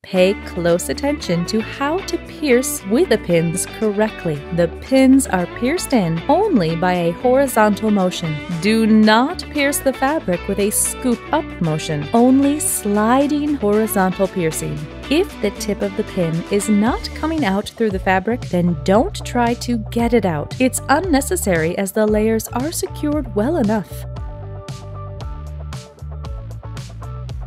Pay close attention to how to pierce with the pins correctly. The pins are pierced in only by a horizontal motion. Do not pierce the fabric with a scoop-up motion, only sliding horizontal piercing. If the tip of the pin is not coming out through the fabric, then don't try to get it out. It's unnecessary as the layers are secured well enough.